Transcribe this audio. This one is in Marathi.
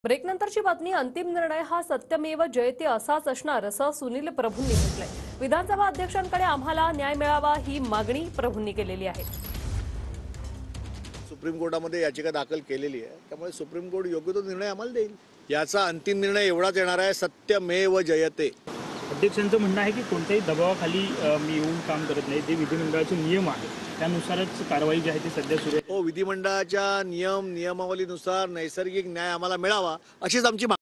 ब्रेकनंतरची बातमी अंतिम निर्णय हा सत्यमेव जयते असाच असणार असं सुनील प्रभूंनी म्हटलंय। विधानसभा अध्यक्षांकडे आम्हाला न्याय मिळावा ही मागणी प्रभूंनी केलेली आहे। सुप्रीम कोर्टामध्ये याचिका दाखल केलेली आहे, त्यामुळे सुप्रीम कोर्ट योग्य तो निर्णय आम्हाला देईल। याचा अंतिम निर्णय एवढाच येणार आहे, सत्यमेव जयते। अध्यक्षांचं म्हणणं आहे की कोणत्याही दबावाखाली मी येऊन काम करत नाही, जे विधिमंडळाचे नियम आहे त्यानुसारच कारवाई जी आहे ती सध्या सुरू आहे। विधिमंडळाच्या नियमावलीनुसार नैसर्गिक न्याय आम्हाला मिळावा अशीच आमची